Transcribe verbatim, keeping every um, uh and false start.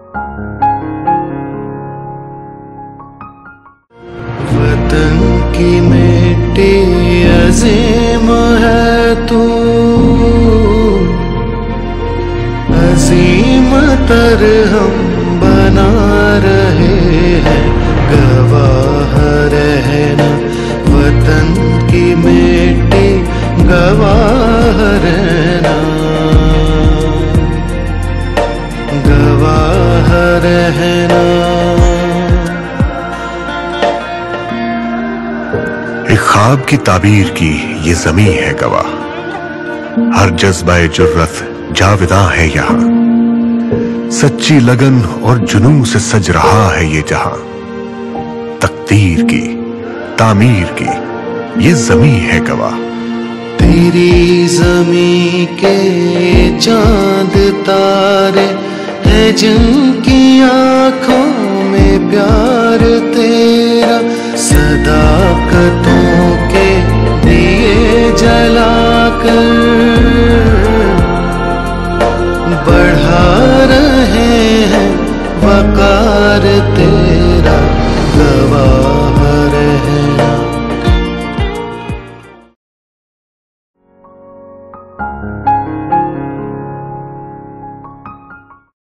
वतन की मिट्टी अजीम है तू, अजीम तर हम बना रहे हैं, गवाह रहना वतन की मिट्टी, गवाह रहना, गवाह रहना। एक ख्वाब की ताबीर की ये ज़मीं है गवाह, हर जज्बा जुर्रत जाविदा है यहाँ, सच्ची लगन और जुनून से सज रहा है ये जहां, तकदीर की तामीर की ये ज़मीं है गवाह। तेरी ज़मीं के चांद तारे हैं जिनकी आंखों में प्यार तेरा, सदाकतों के दिए जलाकर बढ़ा रहे हैं वकार तेरा,